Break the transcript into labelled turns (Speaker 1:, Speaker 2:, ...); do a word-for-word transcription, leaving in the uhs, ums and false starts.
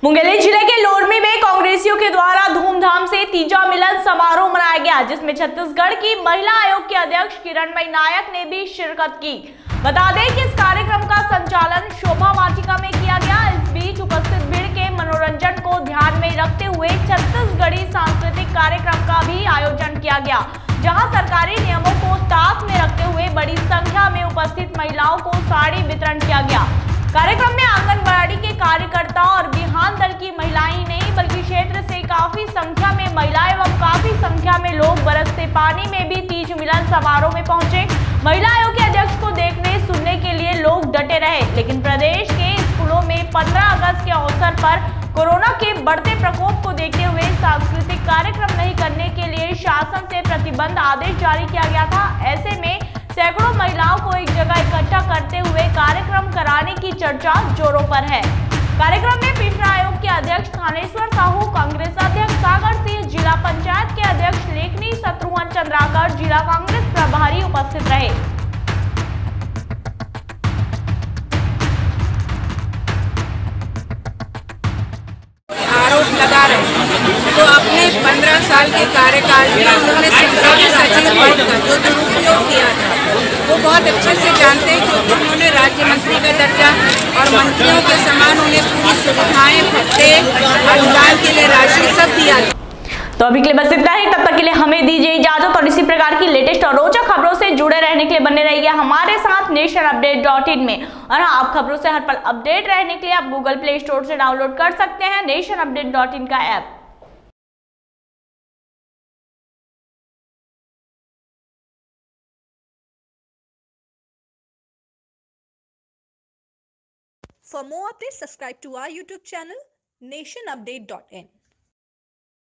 Speaker 1: मुंगेली जिले के लोरमी में कांग्रेसियों के द्वारा धूमधाम से तीजा मिलन समारोह मनाया गया, जिसमें छत्तीसगढ़ की महिला आयोग के अध्यक्ष किरणमयी नायक ने भी शिरकत की। बता दें कि इस कार्यक्रम का संचालन शोभा वाटिका में किया गया। इस बीच उपस्थित भीड़ के मनोरंजन को ध्यान में रखते हुए छत्तीसगढ़ी सांस्कृतिक कार्यक्रम का भी आयोजन किया गया, जहां सरकारी नियमों को ताक में रखते हुए बड़ी संख्या में उपस्थित महिलाओं को साड़ी वितरण किया गया। कार्यक्रम में आंगनबाड़ी के कार्यकर्ता और बिहान दल की महिलाएं नहीं बल्कि क्षेत्र से काफी संख्या में महिलाएं एवं काफी संख्या में लोग बरसते पानी में भी तीज मिलन समारोह में पहुंचे। महिला आयोग के अध्यक्ष को देखने सुनने के लिए लोग डटे रहे, लेकिन प्रदेश के स्कूलों में पंद्रह अगस्त के अवसर पर कोरोना के बढ़ते प्रकोप को देखते हुए सांस्कृतिक कार्यक्रम नहीं करने के लिए शासन से प्रतिबंध आदेश जारी किया गया था। ऐसे में सैकड़ों महिलाओं को एक जगह इकट्ठा करते हुए कार्यक्रम कराने की चर्चा जोरों पर है। कार्यक्रम में पिछड़ा आयोग के अध्यक्ष थानेश्वर साहू, कांग्रेस अध्यक्ष सागर सिंह, जिला पंचायत के अध्यक्ष लेखनी शत्रुघ्न चंद्राकर, जिला कांग्रेस प्रभारी उपस्थित रहे।
Speaker 2: आरोप लगा रहे तो अपने पंद्रह साल के कार्यकाल में उन्होंने संसदीय सचिव बनकर जो दुरुपयोग किया था वो बहुत अच्छे से जानते हैं, क्योंकि उन्होंने राज्य मंत्री का दर्जा और मंत्रियों के समान उन्हें पूरी सुविधाएं, भत्ते, अनुदान के लिए राशि सब दिया।
Speaker 1: तो अभी के लिए बस इतना ही। तब तक के लिए हमें दीजिए इजाजत और इसी प्रकार की लेटेस्ट और रोचक खबरों से जुड़े रहने के लिए बने रहिए हमारे साथ नेशन अपडेट डॉट इन में। और हाँ, आप खबरों से हर पल अपडेट रहने के लिए आप गूगल प्ले स्टोर से डाउनलोड कर सकते हैं नेशन अपडेट डॉट इन का app.
Speaker 3: For more updates, subscribe to our YouTube channel nation update dot in.